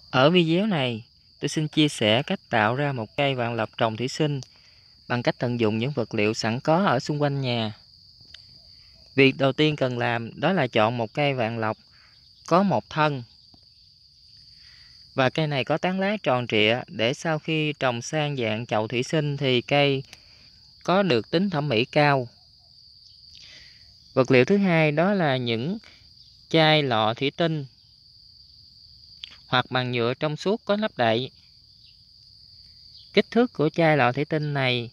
Ở video này, tôi xin chia sẻ cách tạo ra một cây vạn lộc trồng thủy sinh bằng cách tận dụng những vật liệu sẵn có ở xung quanh nhà. Việc đầu tiên cần làm đó là chọn một cây vạn lộc có một thân. Và cây này có tán lá tròn trịa để sau khi trồng sang dạng chậu thủy sinh thì cây có được tính thẩm mỹ cao. Vật liệu thứ hai đó là những chai lọ thủy tinh hoặc bằng nhựa trong suốt có nắp đậy. Kích thước của chai lọ thủy tinh này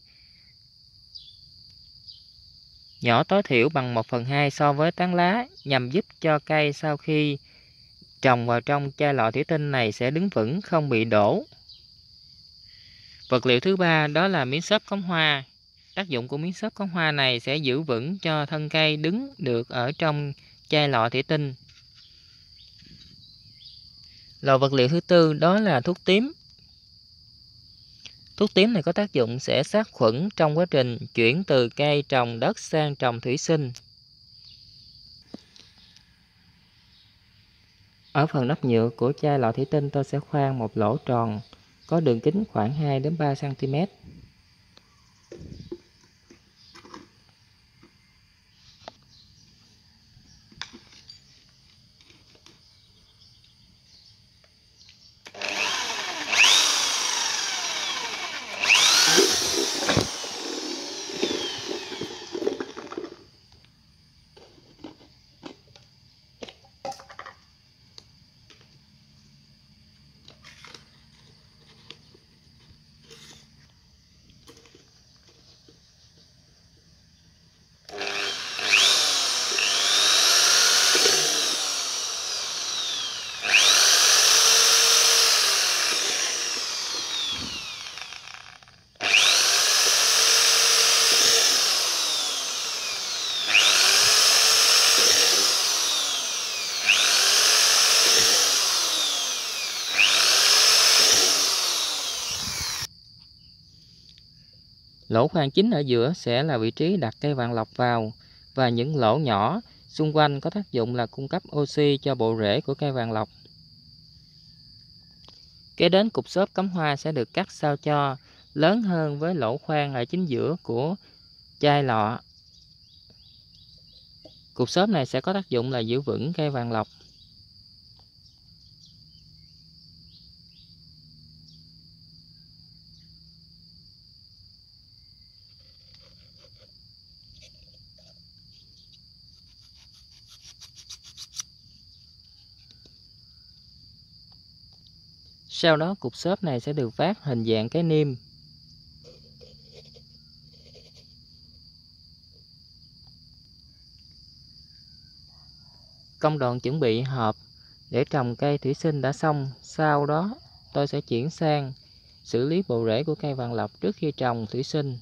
nhỏ tối thiểu bằng 1/2 so với tán lá nhằm giúp cho cây sau khi trồng vào trong chai lọ thủy tinh này sẽ đứng vững không bị đổ. Vật liệu thứ ba đó là miếng xốp cống hoa. Tác dụng của miếng xốp cống hoa này sẽ giữ vững cho thân cây đứng được ở trong chai lọ thủy tinh. Loại vật liệu thứ tư đó là thuốc tím. Thuốc tím này có tác dụng sẽ sát khuẩn trong quá trình chuyển từ cây trồng đất sang trồng thủy sinh. Ở phần nắp nhựa của chai lọ thủy tinh tôi sẽ khoan một lỗ tròn có đường kính khoảng 2 đến 3 cm. Lỗ khoan chính ở giữa sẽ là vị trí đặt cây vạn lộc vào, và những lỗ nhỏ xung quanh có tác dụng là cung cấp oxy cho bộ rễ của cây vạn lộc. Kế đến cục xốp cắm hoa sẽ được cắt sao cho lớn hơn với lỗ khoan ở chính giữa của chai lọ. Cục xốp này sẽ có tác dụng là giữ vững cây vạn lộc. Sau đó cục xốp này sẽ được vát hình dạng cái niêm. Công đoạn chuẩn bị hộp để trồng cây thủy sinh đã xong. Sau đó tôi sẽ chuyển sang xử lý bộ rễ của cây vạn lộc trước khi trồng thủy sinh.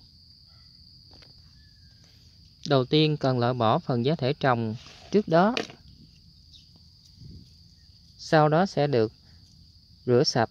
Đầu tiên cần loại bỏ phần giá thể trồng trước đó. Sau đó sẽ được rửa sạch.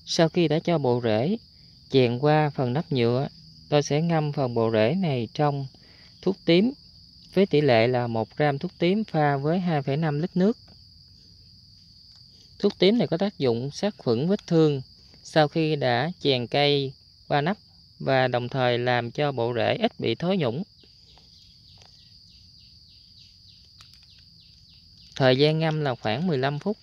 Sau khi đã cho bộ rễ chèn qua phần nắp nhựa, tôi sẽ ngâm phần bộ rễ này trong thuốc tím với tỷ lệ là 1 gram thuốc tím pha với 2,5 lít nước. Thuốc tím này có tác dụng sát khuẩn vết thương sau khi đã chèn cây qua nắp và đồng thời làm cho bộ rễ ít bị thối nhũng. Thời gian ngâm là khoảng 15 phút.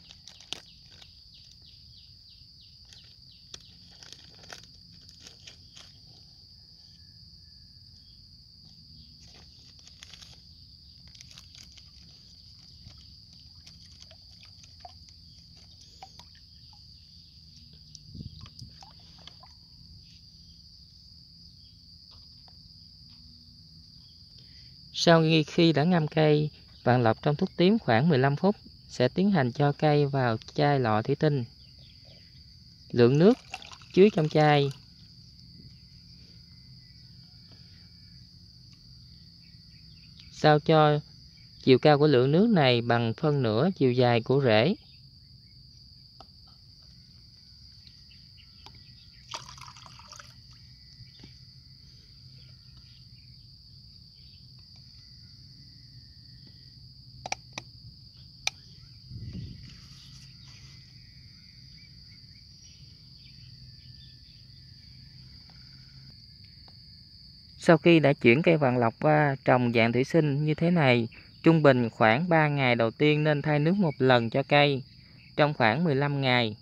Sau khi đã ngâm cây vạn lộc trong thuốc tím khoảng 15 phút, sẽ tiến hành cho cây vào chai lọ thủy tinh. Lượng nước chứa trong chai sao cho chiều cao của lượng nước này bằng phân nửa chiều dài của rễ. Sau khi đã chuyển cây vạn lộc qua trồng dạng thủy sinh như thế này, trung bình khoảng 3 ngày đầu tiên nên thay nước một lần cho cây trong khoảng 15 ngày.